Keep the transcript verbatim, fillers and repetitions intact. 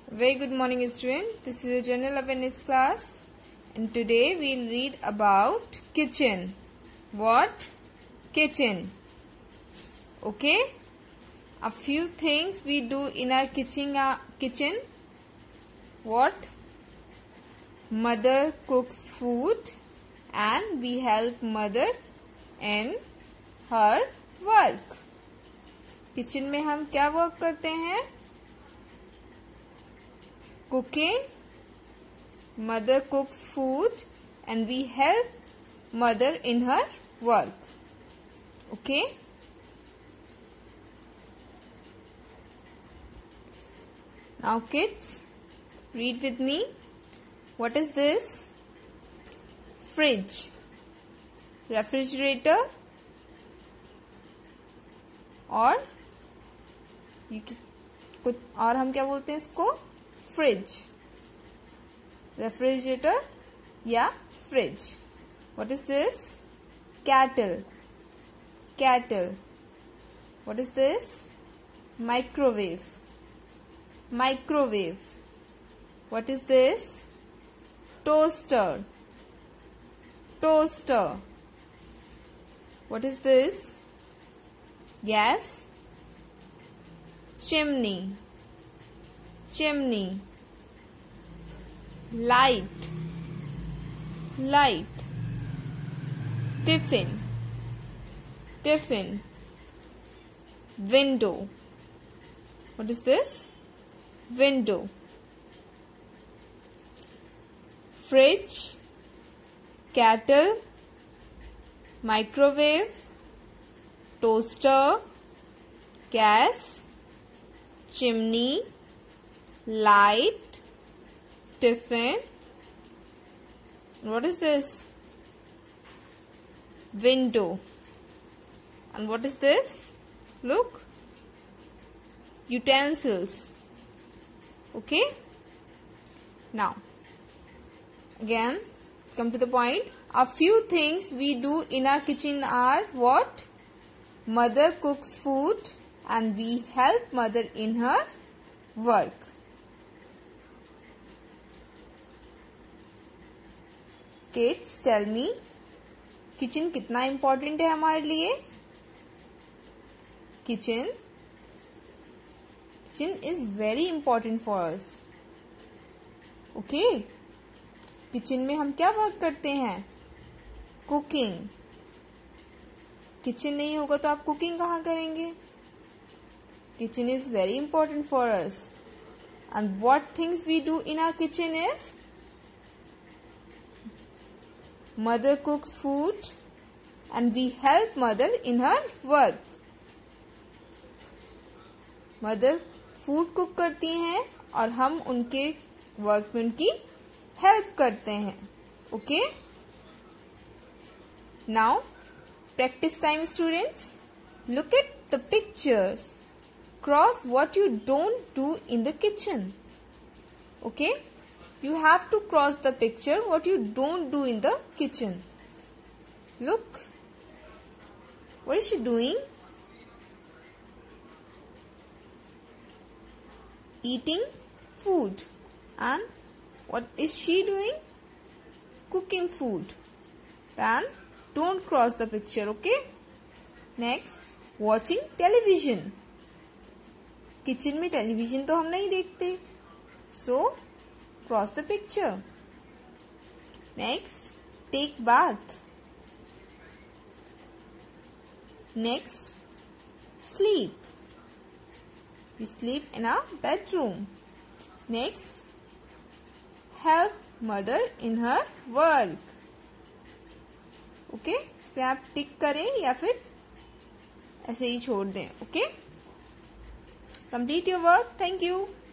Very good morning, student. This is a general awareness class, and today we'll read about kitchen. What? Kitchen. Okay. A few things we do in our kitchen. Uh, kitchen. What? Mother cooks food, and we help mother in her work. Kitchen में हम क्या work करते हैं? Cooking. Mother cooks food and we help mother in her work. Okay. Now kids, read with me. What is this? Fridge. Refrigerator. और ये कुछ और हम क्या बोलते हैं इसको? फ्रिज. रेफ्रिजरेटर या fridge. What is this? Kettle. Kettle. What is this? Microwave. Microwave. What is this? Toaster. Toaster. What is this? Gas. Chimney. Chimney. Light. Light. Tiffin. Tiffin. Window. What is this? Window. Fridge. Kettle. Microwave. Toaster. Gas. Chimney. Light. Tiffin. What is this? Window. And what is this? Look. Utensils. Okay. Now, again, come to the point. A few things we do in our kitchen are what? Mother cooks food and we help mother in her work. Kids, tell me, kitchen कितना important है हमारे लिए? Kitchen kitchen is very important for us. Okay. Kitchen में हम क्या work करते हैं? Cooking. Kitchen नहीं होगा तो आप कुकिंग कहाँ करेंगे? Kitchen is very important for us. And what things we do in our kitchen is Mother cooks food and we help mother in her work. Mother food cook करती हैं और हम उनके वर्क में उनकी हेल्प करते हैं. Okay. Now practice time, students. Look at the pictures. Cross what you don't do in the kitchen. Okay. You have to cross the picture what you don't do in the kitchen. Look. What is she doing? Eating food. And what is she doing? Cooking food. And don't cross the picture, okay? Next, watching television. Kitchen में television तो हम नहीं देखते. So, cross the picture. Next, take bath. Next, sleep. We sleep in our bedroom. Next, help mother in her work. Okay? इसमें आप टिक करें या फिर ऐसे ही छोड़ दें. Okay? Complete your work. Thank you.